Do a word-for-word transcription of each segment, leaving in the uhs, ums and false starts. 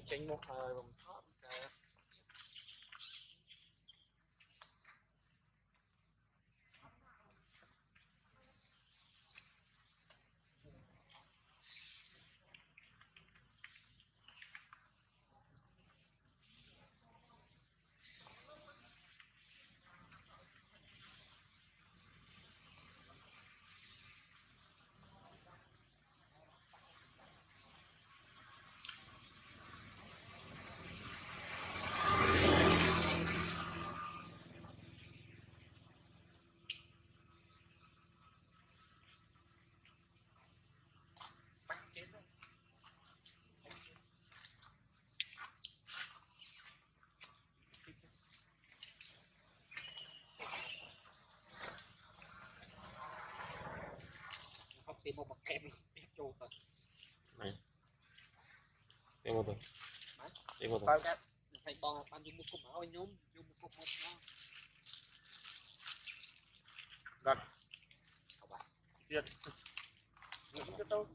tránh một vòng thoát một kem trâu thật này em một rồi em một rồi rồi thầy bò bạn dùng một cục máu nhôm dùng một cục một nó rồi các bạn tiền những cái tôi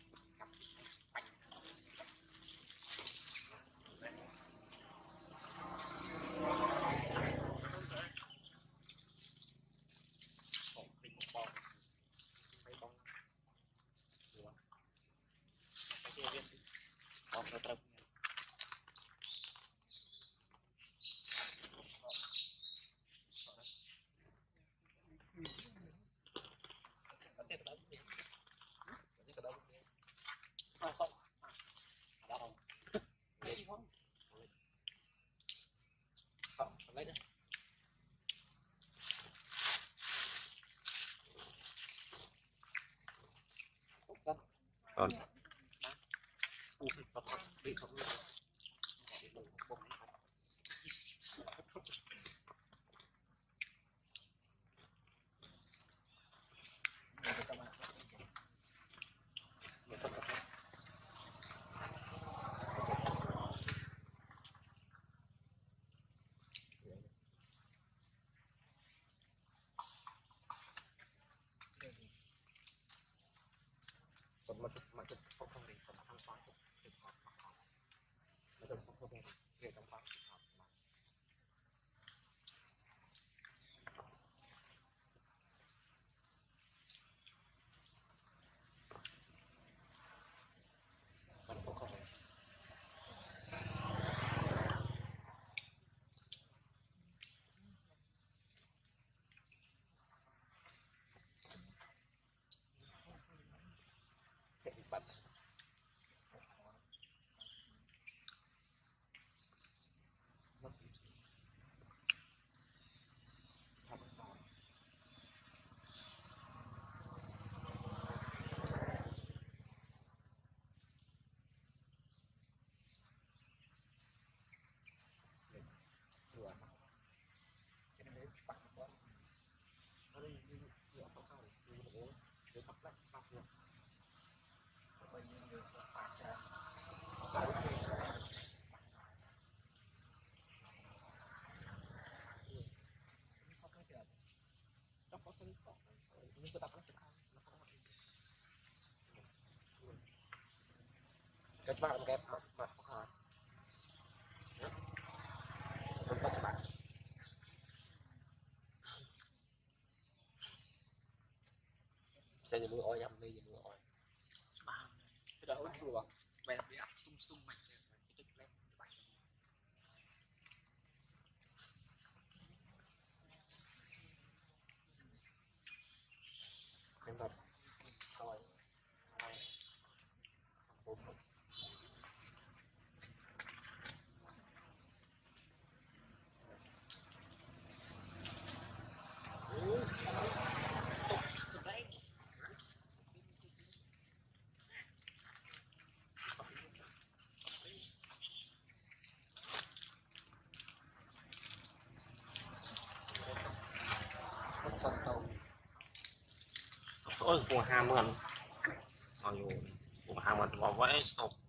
lấy đây còn còn mà mà chụp không không thì còn thăng khoáng chụp chụp học học mà chụp không không thì về thăng khoáng chụp học mình cũng không các bạn kẹp mặt mặt hả mình bắt các bạn saya dulu oh yang beli dulu oh sudah udah bang mày bị áp sung sung mày em đặt rồi ôi của ham gần, ôi của ham gần có vẽ stop